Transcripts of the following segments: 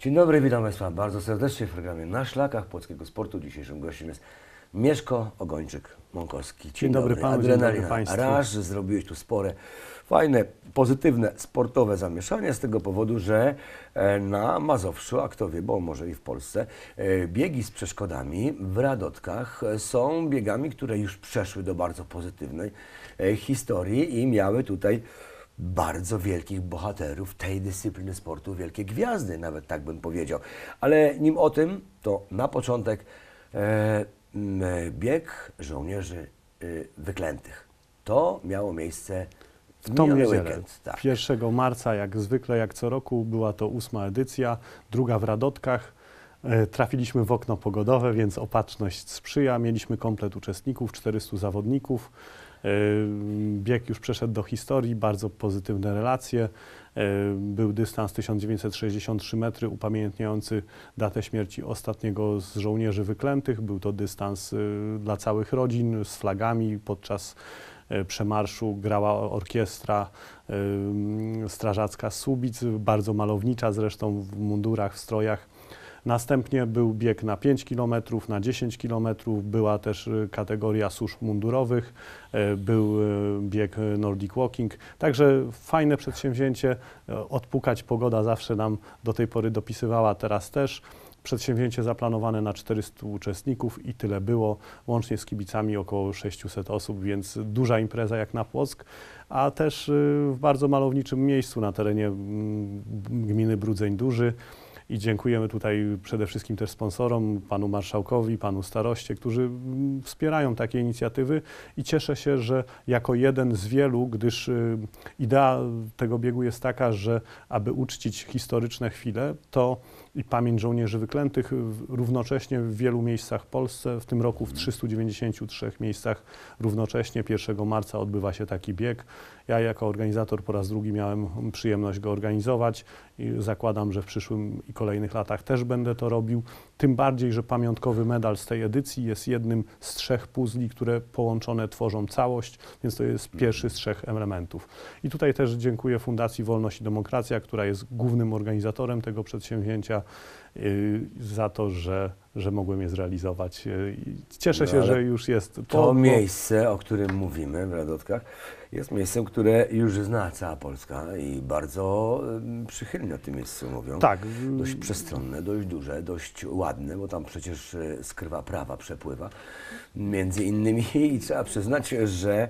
Dzień dobry, witam Państwa bardzo serdecznie w programie Na Szlakach Płockiego Sportu. Dzisiejszym gościem jest Mieszko Ogończyk-Mąkowski. Dzień dobry Panu, Adrenalina, dzień dobry Państwu. Raż, zrobiłeś tu spore, fajne, pozytywne, sportowe zamieszanie z tego powodu, że na Mazowszu, a kto wie, bo może i w Polsce, biegi z przeszkodami w Radotkach są biegami, które już przeszły do bardzo pozytywnej historii i miały tutaj bardzo wielkich bohaterów tej dyscypliny sportu, wielkie gwiazdy, nawet tak bym powiedział. Ale nim o tym, to na początek bieg żołnierzy wyklętych. To miało miejsce w tą miniony niedzielę, weekend. Tak. 1 marca, jak zwykle, jak co roku, była to 8. edycja, druga w Radotkach. Trafiliśmy w okno pogodowe, więc opatrzność sprzyja. Mieliśmy komplet uczestników, 400 zawodników. Bieg już przeszedł do historii, bardzo pozytywne relacje. Był dystans 1963 metry upamiętniający datę śmierci ostatniego z żołnierzy wyklętych. Był to dystans dla całych rodzin z flagami. Podczas przemarszu grała orkiestra strażacka z Słubic, bardzo malownicza zresztą, w mundurach, w strojach. Następnie był bieg na 5 km, na 10 km, była też kategoria służb mundurowych, był bieg Nordic Walking. Także fajne przedsięwzięcie, odpukać pogoda zawsze nam do tej pory dopisywała, teraz też. Przedsięwzięcie zaplanowane na 400 uczestników i tyle było, łącznie z kibicami około 600 osób, więc duża impreza jak na Płock, a też w bardzo malowniczym miejscu na terenie gminy Brudzeń Duży. I dziękujemy tutaj przede wszystkim też sponsorom, panu marszałkowi, panu staroście, którzy wspierają takie inicjatywy i cieszę się, że jako jeden z wielu, gdyż idea tego biegu jest taka, że aby uczcić historyczne chwile, to i pamięć żołnierzy wyklętych równocześnie w wielu miejscach w Polsce, w tym roku w 393 miejscach równocześnie 1 marca odbywa się taki bieg. Ja jako organizator po raz drugi miałem przyjemność go organizować i zakładam, że w przyszłym i kolejnych latach też będę to robił. Tym bardziej, że pamiątkowy medal z tej edycji jest jednym z 3 puzli, które połączone tworzą całość, więc to jest pierwszy z 3 elementów. I tutaj też dziękuję Fundacji Wolność i Demokracja, która jest głównym organizatorem tego przedsięwzięcia, za to, że mogłem je zrealizować. Cieszę się, że już jest to miejsce, o którym mówimy w Radotkach, jest miejscem, które już zna cała Polska i bardzo przychylnie o tym miejscu mówią. Tak. Dość przestronne, dość duże, dość ładne, bo tam przecież skrywa prawa przepływa między innymi i trzeba przyznać, że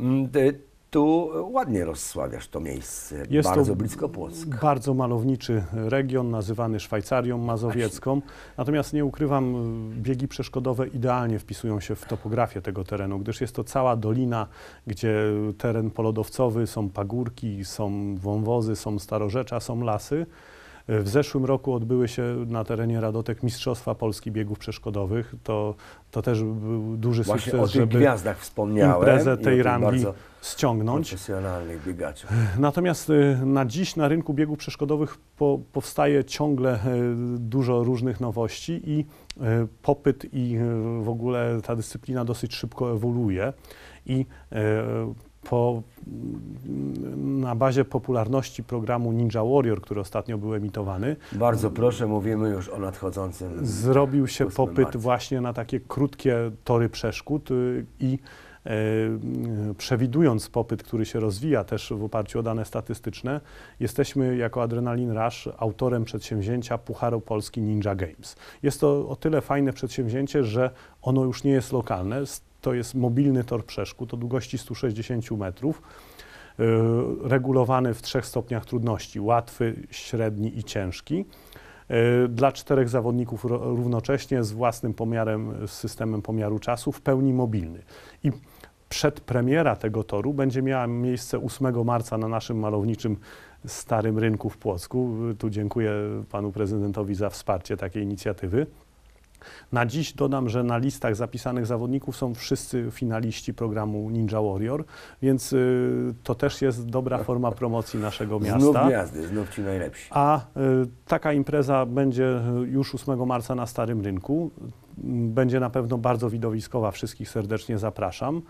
tu ładnie rozsławiasz to miejsce, jest bardzo to blisko Płock. Bardzo malowniczy region, nazywany Szwajcarią mazowiecką. Natomiast nie ukrywam, biegi przeszkodowe idealnie wpisują się w topografię tego terenu, gdyż jest to cała dolina, gdzie teren polodowcowy, są pagórki, są wąwozy, są starorzecza, są lasy. W zeszłym roku odbyły się na terenie Radotek Mistrzostwa Polski Biegów Przeszkodowych. To też był duży sukces, żeby gwiazdach wspomniałem, imprezę tej rangi ściągnąć. Profesjonalnych biegaczy. Natomiast na dziś na rynku biegów przeszkodowych powstaje ciągle dużo różnych nowości i popyt i w ogóle ta dyscyplina dosyć szybko ewoluuje i na bazie popularności programu Ninja Warrior, który ostatnio był emitowany. Bardzo proszę, mówimy już o nadchodzącym. Zrobił się popyt marca. właśnie na takie krótkie tory przeszkód i przewidując popyt, który się rozwija też w oparciu o dane statystyczne, jesteśmy jako Adrenalin Rush autorem przedsięwzięcia Pucharu Polski Ninja Games. Jest to o tyle fajne przedsięwzięcie, że ono już nie jest lokalne. To jest mobilny tor przeszkód o długości 160 metrów, regulowany w 3 stopniach trudności, łatwy, średni i ciężki, dla 4 zawodników równocześnie z własnym pomiarem, z systemem pomiaru czasu, w pełni mobilny. I przedpremiera tego toru będzie miała miejsce 8 marca na naszym malowniczym Starym Rynku w Płocku. Tu dziękuję panu prezydentowi za wsparcie takiej inicjatywy. Na dziś dodam, że na listach zapisanych zawodników są wszyscy finaliści programu Ninja Warrior, więc to też jest dobra forma promocji naszego miasta. Znów gwiazdy, znów ci najlepsi. A taka impreza będzie już 8 marca na Starym Rynku. Będzie na pewno bardzo widowiskowa, wszystkich serdecznie zapraszam.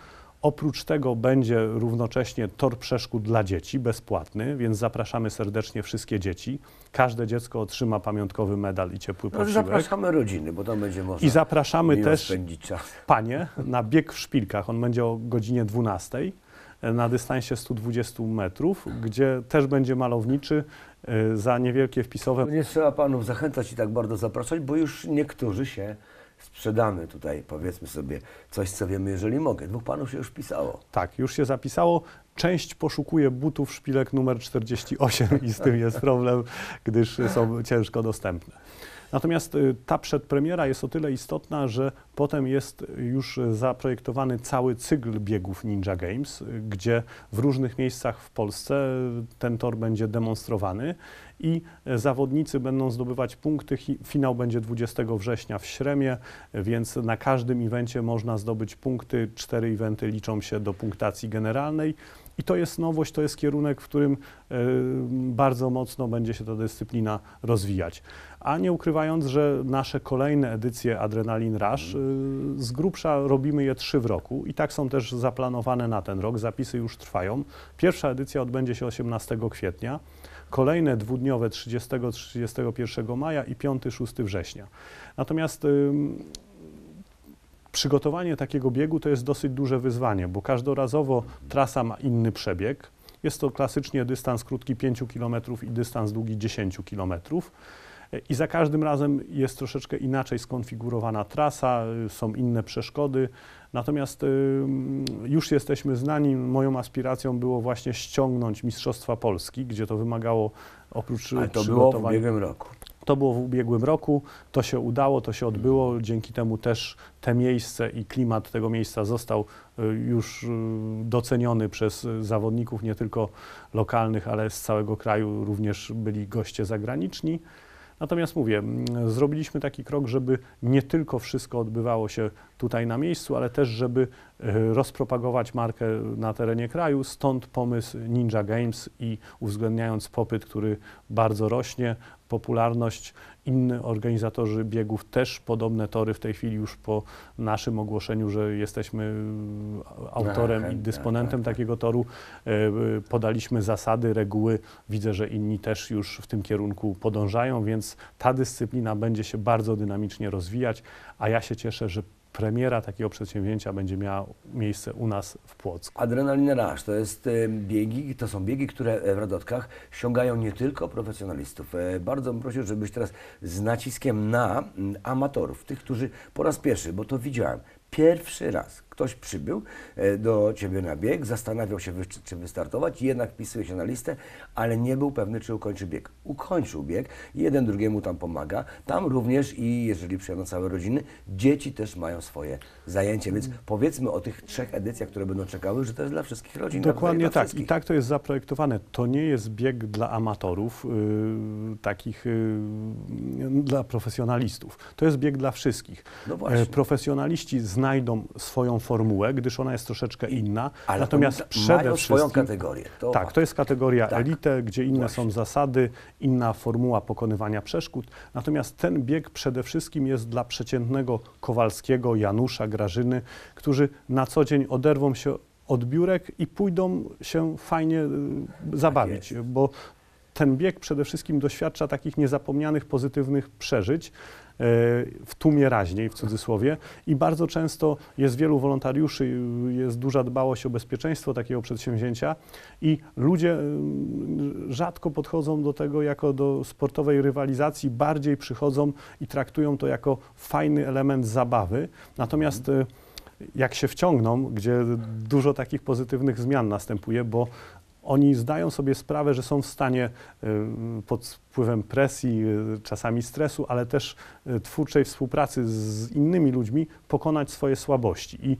Oprócz tego będzie równocześnie tor przeszkód dla dzieci, bezpłatny, więc zapraszamy serdecznie wszystkie dzieci. Każde dziecko otrzyma pamiątkowy medal i ciepły No, posiłek. zapraszamy rodziny, bo tam będzie można I zapraszamy miło też spędzić czas. panie na bieg w szpilkach. On będzie o godzinie 12 na dystansie 120 metrów, gdzie też będzie malowniczy za niewielkie wpisowe. Nie trzeba panów zachęcać i tak bardzo zapraszać, bo już niektórzy się sprzedamy tutaj, powiedzmy sobie coś, co wiemy, jeżeli mogę. 2 panów się już wpisało. Tak, już się zapisało. Część poszukuje butów szpilek numer 48 i z tym jest problem, gdyż są ciężko dostępne. Natomiast ta przedpremiera jest o tyle istotna, że potem jest już zaprojektowany cały cykl biegów Ninja Games, gdzie w różnych miejscach w Polsce ten tor będzie demonstrowany i zawodnicy będą zdobywać punkty. Finał będzie 20 września w Śremie, więc na każdym evencie można zdobyć punkty. 4 eventy liczą się do punktacji generalnej. I to jest nowość, to jest kierunek, w którym bardzo mocno będzie się ta dyscyplina rozwijać. A nie ukrywając, że nasze kolejne edycje Adrenaline Rush z grubsza robimy je 3 w roku i tak są też zaplanowane na ten rok. Zapisy już trwają. Pierwsza edycja odbędzie się 18 kwietnia, kolejne dwudniowe 30-31 maja i 5-6 września. Natomiast przygotowanie takiego biegu to jest dosyć duże wyzwanie, bo każdorazowo trasa ma inny przebieg. Jest to klasycznie dystans krótki 5 km i dystans długi 10 km. I za każdym razem jest troszeczkę inaczej skonfigurowana trasa, są inne przeszkody. Natomiast już jesteśmy znani. Moją aspiracją było właśnie ściągnąć Mistrzostwa Polski, gdzie to wymagało oprócz Ale to było w przygotowań. ubiegłym roku. To było w ubiegłym roku, to się udało, to się odbyło, dzięki temu też te miejsce i klimat tego miejsca został już doceniony przez zawodników, nie tylko lokalnych, ale z całego kraju również byli goście zagraniczni. Natomiast mówię, zrobiliśmy taki krok, żeby nie tylko wszystko odbywało się tutaj na miejscu, ale też, żeby rozpropagować markę na terenie kraju, stąd pomysł Ninja Games i uwzględniając popyt, który bardzo rośnie, popularność, inni organizatorzy biegów też podobne tory w tej chwili już po naszym ogłoszeniu, że jesteśmy autorem i dysponentem takiego toru, podaliśmy zasady, reguły. Widzę, że inni też już w tym kierunku podążają, więc ta dyscyplina będzie się bardzo dynamicznie rozwijać, a ja się cieszę, że premiera takiego przedsięwzięcia będzie miała miejsce u nas w Płocku. Adrenaline Rush to jest biegi, to są biegi, które w Radotkach ściągają nie tylko profesjonalistów. Bardzo bym prosił, żebyś teraz z naciskiem na amatorów, tych, którzy po raz pierwszy, bo to widziałem, pierwszy raz ktoś przybył do Ciebie na bieg, zastanawiał się, czy wystartować, jednak wpisuje się na listę, ale nie był pewny, czy ukończy bieg. Ukończył bieg, jeden drugiemu tam pomaga. Tam również i jeżeli przyjadą całe rodziny, dzieci też mają swoje zajęcie, więc powiedzmy o tych 3 edycjach, które będą czekały, że to jest dla wszystkich rodzin. Dokładnie dla tak. wszystkich. I tak to jest zaprojektowane. To nie jest bieg dla amatorów, takich dla profesjonalistów. To jest bieg dla wszystkich. No właśnie. Profesjonaliści znajdą swoją formułę, gdyż ona jest troszeczkę inna. Ale natomiast oni przede mają swoją wszystkim kategorię. tak, to jest kategoria Tak. elite, gdzie inne Właśnie. są zasady, inna formuła pokonywania przeszkód. Natomiast ten bieg przede wszystkim jest dla przeciętnego Kowalskiego, Janusza, Grażyny, którzy na co dzień oderwą się od biurek i pójdą się fajnie zabawić, jest. bo ten bieg przede wszystkim doświadcza takich niezapomnianych, pozytywnych przeżyć w tłumie raźniej, w cudzysłowie, i bardzo często jest wielu wolontariuszy, jest duża dbałość o bezpieczeństwo takiego przedsięwzięcia i ludzie rzadko podchodzą do tego jako do sportowej rywalizacji, bardziej przychodzą i traktują to jako fajny element zabawy, natomiast jak się wciągną, gdzie dużo takich pozytywnych zmian następuje, bo oni zdają sobie sprawę, że są w stanie pod wpływem presji, czasami stresu, ale też twórczej współpracy z innymi ludźmi pokonać swoje słabości. I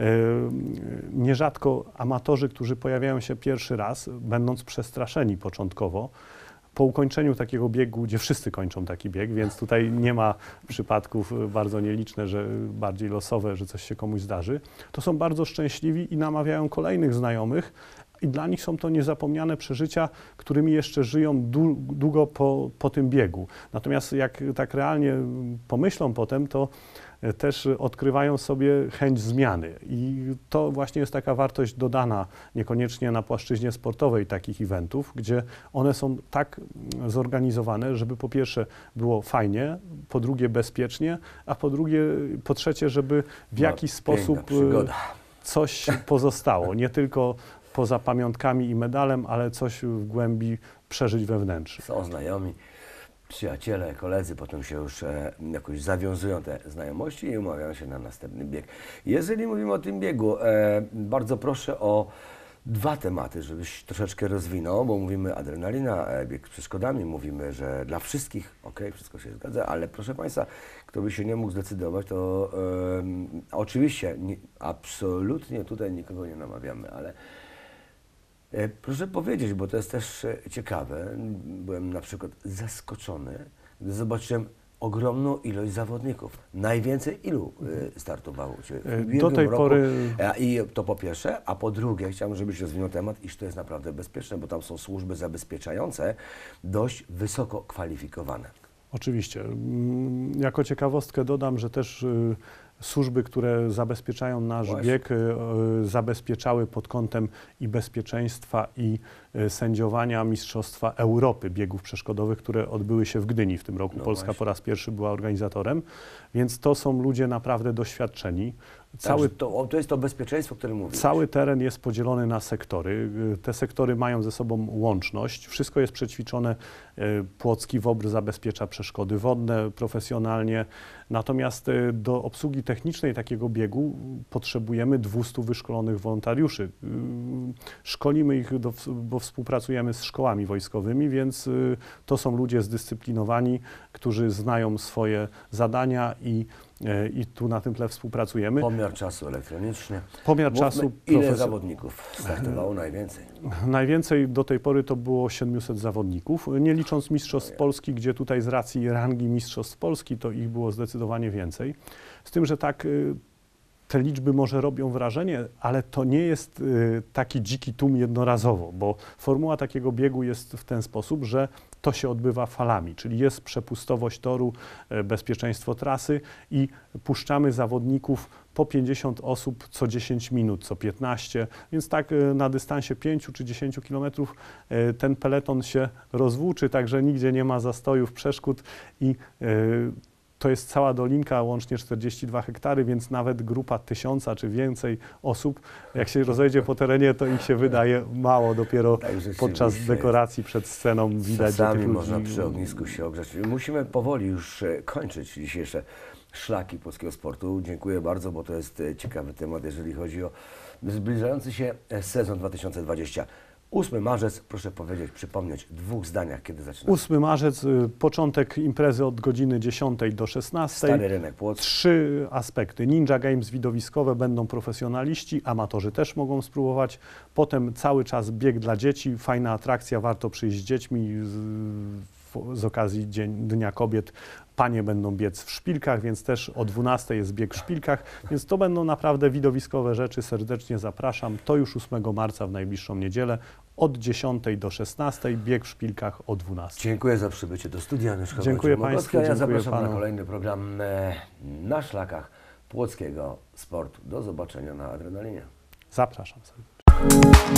nierzadko amatorzy, którzy pojawiają się pierwszy raz, będąc przestraszeni początkowo, po ukończeniu takiego biegu, gdzie wszyscy kończą taki bieg, więc tutaj nie ma przypadków bardzo nieliczne, że bardziej losowe, że coś się komuś zdarzy, to są bardzo szczęśliwi i namawiają kolejnych znajomych i dla nich są to niezapomniane przeżycia, którymi jeszcze żyją długo po tym biegu. Natomiast jak tak realnie pomyślą potem, to też odkrywają sobie chęć zmiany i to właśnie jest taka wartość dodana, niekoniecznie na płaszczyźnie sportowej takich eventów, gdzie one są tak zorganizowane, żeby po pierwsze było fajnie, po drugie bezpiecznie, a po trzecie, żeby w jakiś sposób coś pozostało, nie tylko poza pamiątkami i medalem, ale coś w głębi przeżyć wewnętrznych. Są znajomi, przyjaciele, koledzy, potem się już jakoś zawiązują te znajomości i umawiają się na następny bieg. Jeżeli mówimy o tym biegu, bardzo proszę o dwa tematy, żebyś troszeczkę rozwinął, bo mówimy adrenalina, bieg z przeszkodami, mówimy, że dla wszystkich, okej, wszystko się zgadza, ale proszę Państwa, kto by się nie mógł zdecydować, to oczywiście absolutnie tutaj nikogo nie namawiamy, ale proszę powiedzieć, bo to jest też ciekawe, byłem na przykład zaskoczony, gdy zobaczyłem ogromną ilość zawodników. Najwięcej ilu startowało Cię w ubiegłym do tej roku? pory. I to po pierwsze, a po drugie chciałbym, żebyś rozwinął temat, iż to jest naprawdę bezpieczne, bo tam są służby zabezpieczające dość wysoko kwalifikowane. Oczywiście. Jako ciekawostkę dodam, że też służby, które zabezpieczają nasz bieg, zabezpieczały pod kątem i bezpieczeństwa, i sędziowania Mistrzostwa Europy biegów przeszkodowych, które odbyły się w Gdyni w tym roku. Polska po raz pierwszy była organizatorem, więc to są ludzie naprawdę doświadczeni. To jest to bezpieczeństwo, o którym mówisz. Cały teren jest podzielony na sektory. Te sektory mają ze sobą łączność. Wszystko jest przećwiczone. Płocki WOBR zabezpiecza przeszkody wodne profesjonalnie. Natomiast do obsługi technicznej takiego biegu potrzebujemy 200 wyszkolonych wolontariuszy. Szkolimy ich, bo współpracujemy z szkołami wojskowymi, więc to są ludzie zdyscyplinowani, którzy znają swoje zadania i tu na tym tle współpracujemy. Pomiar czasu elektroniczny. Pomiar czasu. Ile zawodników startowało najwięcej? Najwięcej do tej pory to było 700 zawodników, nie licząc Mistrzostw Polski, gdzie tutaj z racji rangi Mistrzostw Polski to ich było zdecydowanie więcej. Z tym, że tak te liczby może robią wrażenie, ale to nie jest taki dziki tłum jednorazowo, bo formuła takiego biegu jest w ten sposób, że to się odbywa falami, czyli jest przepustowość toru, bezpieczeństwo trasy i puszczamy zawodników po 50 osób co 10 minut, co 15, więc tak na dystansie 5 czy 10 kilometrów ten peleton się rozwłóczy, także nigdzie nie ma zastojów, przeszkód i to jest cała dolinka, łącznie 42 hektary, więc nawet grupa 1000 czy więcej osób, jak się rozejdzie po terenie, to ich się wydaje mało, dopiero podczas dekoracji przed sceną widać, że tych ludzi... można przy ognisku się ogrzać. Musimy powoli już kończyć dzisiejsze szlaki polskiego sportu. Dziękuję bardzo, bo to jest ciekawy temat, jeżeli chodzi o zbliżający się sezon 2020. 8 marzec, proszę powiedzieć, przypomnieć w 2 zdaniach, kiedy zaczynamy. 8 marzec, początek imprezy od godziny 10 do 16. Stary Rynek Płock. 3 aspekty. Ninja Games widowiskowe, będą profesjonaliści, amatorzy też mogą spróbować. Potem cały czas bieg dla dzieci, fajna atrakcja, warto przyjść z dziećmi z okazji Dnia Kobiet. Panie będą biec w szpilkach, więc też o 12 jest bieg w szpilkach, więc to będą naprawdę widowiskowe rzeczy. Serdecznie zapraszam. To już 8 marca w najbliższą niedzielę od 10 do 16, bieg w szpilkach o 12. Dziękuję za przybycie do studia. Dziękuję Państwu. Ja zapraszam panu. na kolejny program na szlakach płockiego sportu. Do zobaczenia na adrenalinie. Zapraszam serdecznie.